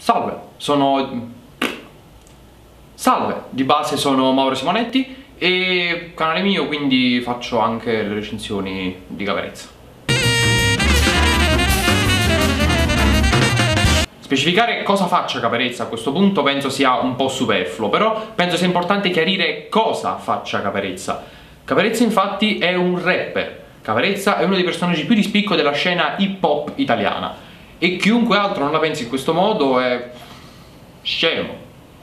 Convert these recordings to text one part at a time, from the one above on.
Salve, Salve, di base sono Mauro Simonetti e canale mio, quindi faccio anche le recensioni di Caparezza. Specificare cosa faccia Caparezza a questo punto penso sia un po' superfluo, però penso sia importante chiarire cosa faccia Caparezza. Caparezza infatti è un rapper. Caparezza è uno dei personaggi più di spicco della scena hip hop italiana e chiunque altro non la pensi in questo modo è scemo.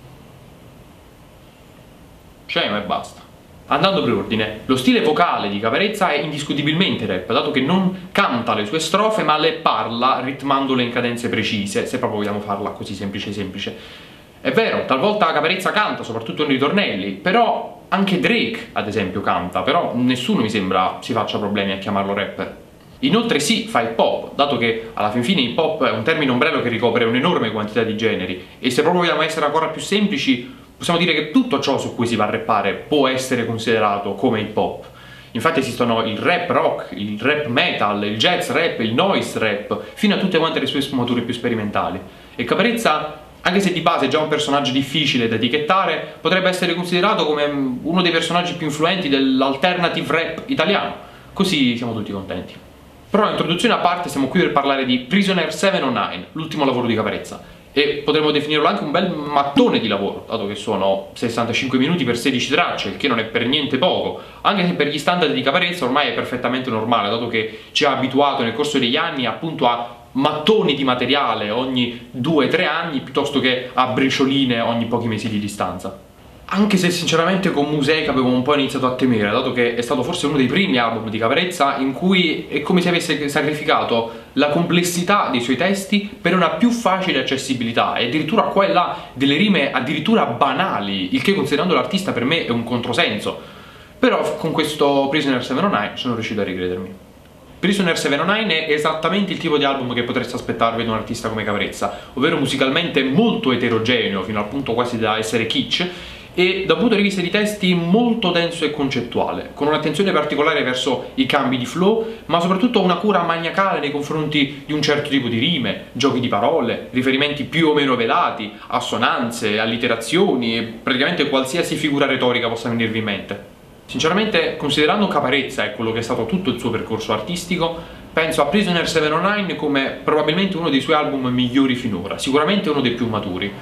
Scemo e basta. Andando per ordine, lo stile vocale di Caparezza è indiscutibilmente rap, dato che non canta le sue strofe ma le parla ritmandole in cadenze precise, se proprio vogliamo farla così semplice. È vero, talvolta Caparezza canta, soprattutto nei ritornelli, però anche Drake, ad esempio, canta, però nessuno mi sembra si faccia problemi a chiamarlo rapper. Inoltre sì, fa hip hop, dato che alla fin fine hip hop è un termine ombrello che ricopre un'enorme quantità di generi, e se proprio vogliamo essere ancora più semplici, possiamo dire che tutto ciò su cui si va a rappare può essere considerato come hip hop. Infatti esistono il rap rock, il rap metal, il jazz rap, il noise rap, fino a tutte quante le sue sfumature più sperimentali. E Caparezza, anche se di base è già un personaggio difficile da etichettare, potrebbe essere considerato come uno dei personaggi più influenti dell'alternative rap italiano. Così siamo tutti contenti. Però introduzione a parte, siamo qui per parlare di Prisoner 709, l'ultimo lavoro di Caparezza. E potremmo definirlo anche un bel mattone di lavoro, dato che sono 65 minuti per 16 tracce, il che non è per niente poco, anche se per gli standard di Caparezza ormai è perfettamente normale, dato che ci ha abituato nel corso degli anni appunto a mattoni di materiale ogni 2-3 anni, piuttosto che a bricioline ogni pochi mesi di distanza. Anche se sinceramente con Museica avevo un po' iniziato a temere, dato che è stato forse uno dei primi album di Caparezza in cui è come se avesse sacrificato la complessità dei suoi testi per una più facile accessibilità, e addirittura qua e là delle rime addirittura banali, il che considerando l'artista per me è un controsenso. Però con questo Prisoner 709 sono riuscito a ricredermi. Prisoner 709 è esattamente il tipo di album che potreste aspettarvi da un artista come Caparezza, ovvero musicalmente molto eterogeneo fino al punto quasi da essere kitsch, e da un punto di vista di testi molto denso e concettuale, con un'attenzione particolare verso i cambi di flow, ma soprattutto una cura maniacale nei confronti di un certo tipo di rime, giochi di parole, riferimenti più o meno velati, assonanze, allitterazioni e praticamente qualsiasi figura retorica possa venirvi in mente. Sinceramente, considerando Caparezza e quello che è stato tutto il suo percorso artistico, penso a Prisoner 709 come probabilmente uno dei suoi album migliori finora, sicuramente uno dei più maturi,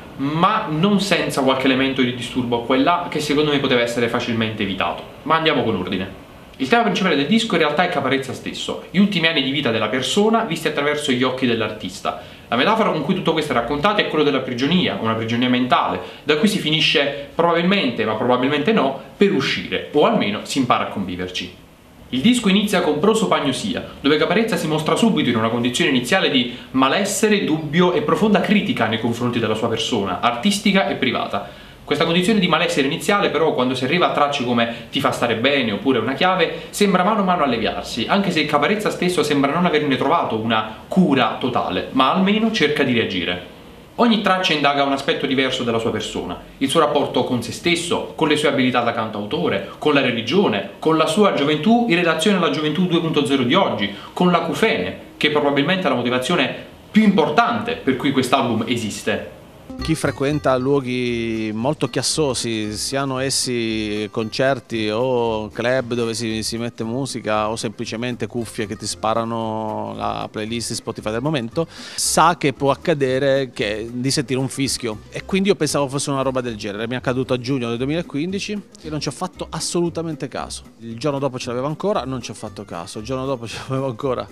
ma non senza qualche elemento di disturbo qua e là che secondo me poteva essere facilmente evitato. Ma andiamo con ordine. Il tema principale del disco in realtà è Caparezza stesso, gli ultimi anni di vita della persona visti attraverso gli occhi dell'artista. La metafora con cui tutto questo è raccontato è quello della prigionia, una prigionia mentale, da cui si finisce probabilmente, ma probabilmente no, per uscire, o almeno si impara a conviverci. Il disco inizia con Prosopagnosia, dove Caparezza si mostra subito in una condizione iniziale di malessere, dubbio e profonda critica nei confronti della sua persona, artistica e privata. Questa condizione di malessere iniziale però, quando si arriva a tracce come Ti fa stare bene oppure Una chiave, sembra mano a mano alleviarsi, anche se Caparezza stesso sembra non averne trovato una cura totale, ma almeno cerca di reagire. Ogni traccia indaga un aspetto diverso della sua persona, il suo rapporto con se stesso, con le sue abilità da cantautore, con la religione, con la sua gioventù in relazione alla gioventù 2.0 di oggi, con l'acufene, che probabilmente è la motivazione più importante per cui quest'album esiste. Chi frequenta luoghi molto chiassosi, siano essi concerti o club dove si mette musica o semplicemente cuffie che ti sparano la playlist Spotify del momento, sa che può accadere di sentire un fischio, e quindi io pensavo fosse una roba del genere. Mi è accaduto a giugno del 2015 e non ci ho fatto assolutamente caso. Il giorno dopo ce l'avevo ancora, non ci ho fatto caso. Il giorno dopo ce l'avevo ancora,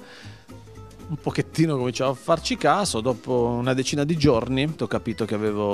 un pochettino cominciavo a farci caso. Dopo una decina di giorni ho capito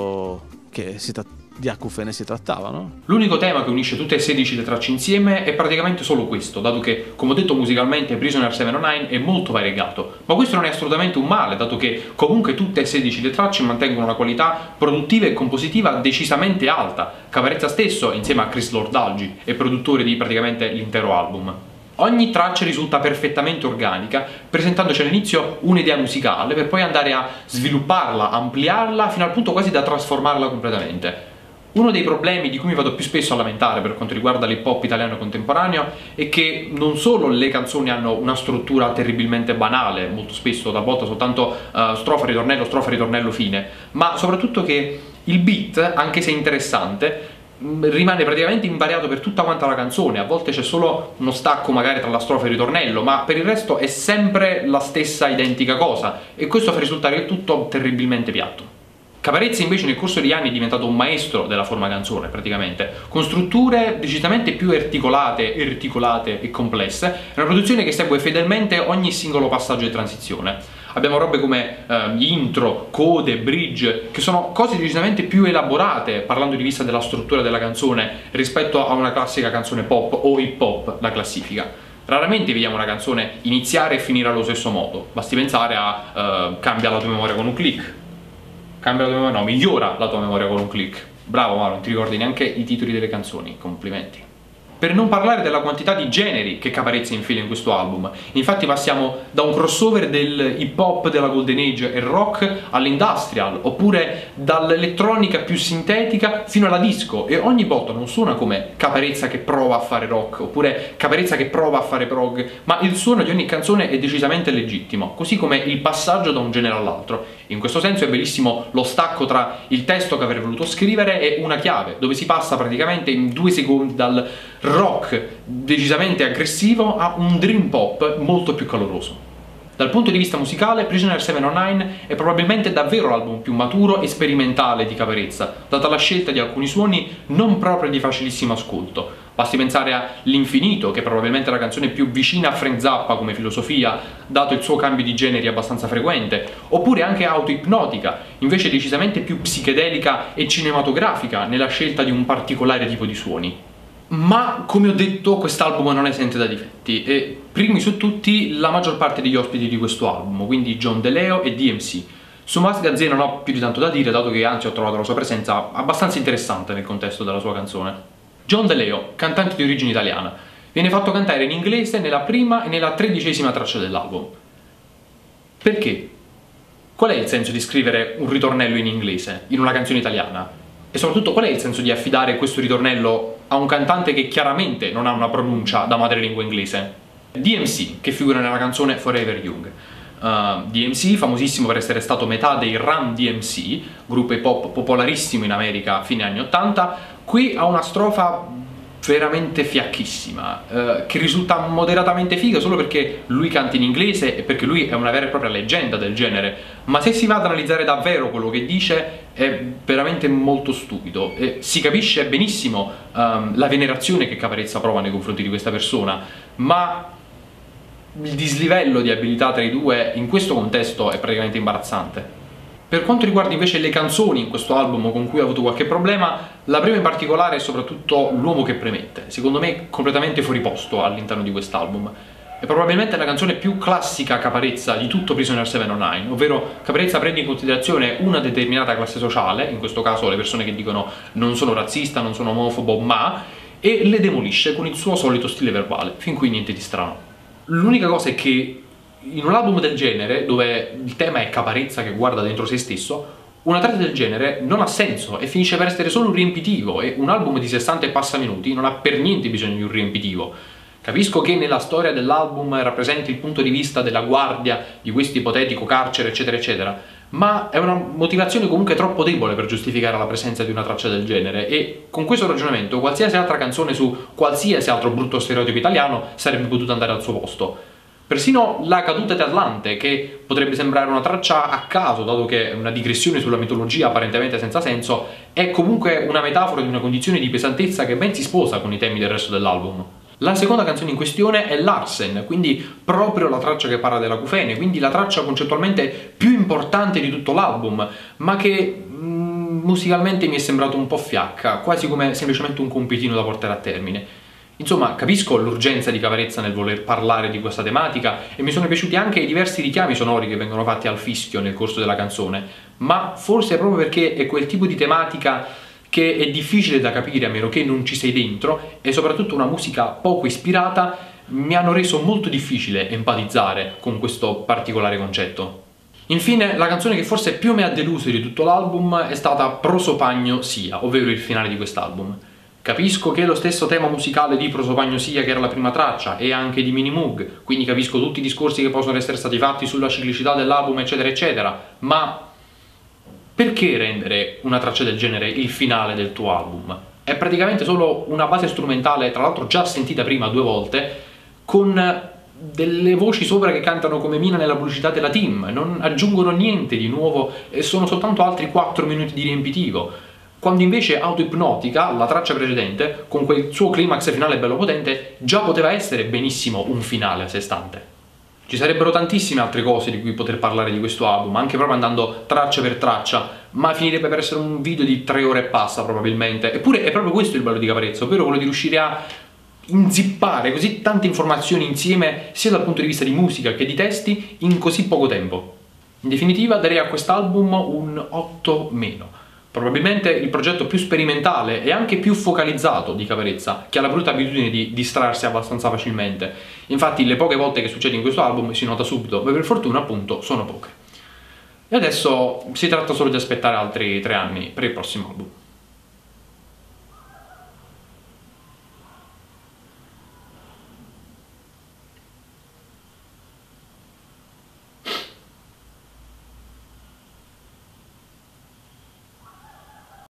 che di acufene si trattava, no? L'unico tema che unisce tutte e 16 le tracce insieme è praticamente solo questo, dato che, come ho detto, musicalmente Prisoner 709 è molto variegato, ma questo non è assolutamente un male, dato che comunque tutte e 16 le tracce mantengono una qualità produttiva e compositiva decisamente alta. Caparezza stesso, insieme a Chris Lord-Alge, è produttore di praticamente l'intero album. Ogni traccia risulta perfettamente organica, presentandoci all'inizio un'idea musicale per poi andare a svilupparla, ampliarla, fino al punto quasi da trasformarla completamente. Uno dei problemi di cui mi vado più spesso a lamentare per quanto riguarda l'hip hop italiano contemporaneo è che non solo le canzoni hanno una struttura terribilmente banale, molto spesso talvolta soltanto strofa, ritornello, fine, ma soprattutto che il beat, anche se interessante, rimane praticamente invariato per tutta quanta la canzone. A volte c'è solo uno stacco magari tra la strofa e il ritornello, ma per il resto è sempre la stessa identica cosa, e questo fa risultare il tutto terribilmente piatto. Caparezza invece nel corso degli anni è diventato un maestro della forma canzone, praticamente, con strutture decisamente più articolate e complesse, è una produzione che segue fedelmente ogni singolo passaggio di transizione. Abbiamo robe come intro, code, bridge, che sono cose decisamente più elaborate, parlando di vista della struttura della canzone, rispetto a una classica canzone pop o hip hop da classifica. Raramente vediamo una canzone iniziare e finire allo stesso modo, basti pensare a Cambia la tua memoria con un click. Cambia la tua memoria, no, migliora la tua memoria con un click. Bravo, ma non ti ricordi neanche i titoli delle canzoni, complimenti. Per non parlare della quantità di generi che Caparezza infila in questo album. Infatti passiamo da un crossover del hip hop della Golden Age e rock all'industrial, oppure dall'elettronica più sintetica fino alla disco, e ogni volta non suona come Caparezza che prova a fare rock, oppure Caparezza che prova a fare prog, ma il suono di ogni canzone è decisamente legittimo, così come il passaggio da un genere all'altro. In questo senso è bellissimo lo stacco tra il testo che avrei voluto scrivere e una chiave, dove si passa praticamente in 2 secondi dal rock decisamente aggressivo a un dream pop molto più caloroso. Dal punto di vista musicale, Prisoner 709 è probabilmente davvero l'album più maturo e sperimentale di Caparezza, data la scelta di alcuni suoni non proprio di facilissimo ascolto. Basti pensare a L'Infinito, che è probabilmente la canzone più vicina a Frank Zappa come filosofia, dato il suo cambio di generi abbastanza frequente, oppure anche Autoipnotica, invece decisamente più psichedelica e cinematografica nella scelta di un particolare tipo di suoni. Ma, come ho detto, quest'album non è esente da difetti, e primi su tutti la maggior parte degli ospiti di questo album, quindi John DeLeo e DMC. Su Mas Gazzè non ho più di tanto da dire, dato che anzi ho trovato la sua presenza abbastanza interessante nel contesto della sua canzone. John DeLeo, cantante di origine italiana, viene fatto cantare in inglese nella prima e nella 13ª traccia dell'album. Perché? Qual è il senso di scrivere un ritornello in inglese, in una canzone italiana? E soprattutto qual è il senso di affidare questo ritornello a un cantante che chiaramente non ha una pronuncia da madrelingua inglese? DMC, che figura nella canzone Forever Young. DMC, famosissimo per essere stato metà dei Run DMC, gruppo hip hop popolarissimo in America a fine anni 80, qui ha una strofa veramente fiacchissima, che risulta moderatamente figa solo perché lui canta in inglese e perché lui è una vera e propria leggenda del genere, ma se si va ad analizzare davvero quello che dice è veramente molto stupido, e si capisce benissimo la venerazione che Caparezza prova nei confronti di questa persona, ma il dislivello di abilità tra i due in questo contesto è praticamente imbarazzante. Per quanto riguarda invece le canzoni in questo album con cui ho avuto qualche problema, la prima in particolare è soprattutto L'uomo che premette, secondo me completamente fuori posto all'interno di quest'album. È probabilmente la canzone più classica Caparezza di tutto Prisoner 709, ovvero Caparezza prende in considerazione una determinata classe sociale, in questo caso le persone che dicono non sono razzista, non sono omofobo, ma, e le demolisce con il suo solito stile verbale, fin qui niente di strano. L'unica cosa è che in un album del genere, dove il tema è Caparezza che guarda dentro se stesso, una traccia del genere non ha senso e finisce per essere solo un riempitivo, e un album di 60 e passa minuti non ha per niente bisogno di un riempitivo. Capisco che nella storia dell'album rappresenti il punto di vista della guardia di questo ipotetico carcere, eccetera eccetera, ma è una motivazione comunque troppo debole per giustificare la presenza di una traccia del genere, e con questo ragionamento qualsiasi altra canzone su qualsiasi altro brutto stereotipo italiano sarebbe potuta andare al suo posto. Persino La caduta di Atlante, che potrebbe sembrare una traccia a caso, dato che è una digressione sulla mitologia apparentemente senza senso, è comunque una metafora di una condizione di pesantezza che ben si sposa con i temi del resto dell'album. La seconda canzone in questione è Larsen, quindi proprio la traccia che parla della Cufene, quindi la traccia concettualmente più importante di tutto l'album, ma che musicalmente mi è sembrato un po' fiacca, quasi come semplicemente un compitino da portare a termine. Insomma, capisco l'urgenza di Caparezza nel voler parlare di questa tematica, e mi sono piaciuti anche i diversi richiami sonori che vengono fatti al fischio nel corso della canzone, ma forse è proprio perché è quel tipo di tematica che è difficile da capire a meno che non ci sei dentro, e soprattutto una musica poco ispirata mi hanno reso molto difficile empatizzare con questo particolare concetto. Infine, la canzone che forse più mi ha deluso di tutto l'album è stata Prosopagno Sia, ovvero il finale di quest'album. Capisco che è lo stesso tema musicale di Prosopagno Sia, che era la prima traccia, e anche di Minimoog, quindi capisco tutti i discorsi che possono essere stati fatti sulla ciclicità dell'album, eccetera, eccetera, ma perché rendere una traccia del genere il finale del tuo album? È praticamente solo una base strumentale, tra l'altro già sentita prima 2 volte, con delle voci sopra che cantano come Mina nella pubblicità della Team, non aggiungono niente di nuovo e sono soltanto altri 4 minuti di riempitivo, quando invece Autoipnotica, la traccia precedente, con quel suo climax finale bello potente, già poteva essere benissimo un finale a sé stante. Ci sarebbero tantissime altre cose di cui poter parlare di questo album, anche proprio andando traccia per traccia, ma finirebbe per essere un video di 3 ore e passa probabilmente. Eppure è proprio questo il bello di Caparezza, ovvero quello di riuscire a inzippare così tante informazioni insieme, sia dal punto di vista di musica che di testi, in così poco tempo. In definitiva darei a quest'album un 8-. Probabilmente il progetto più sperimentale e anche più focalizzato di Caparezza, che ha la brutta abitudine di distrarsi abbastanza facilmente. Infatti le poche volte che succede in questo album si nota subito, ma per fortuna appunto sono poche. E adesso si tratta solo di aspettare altri 3 anni per il prossimo album.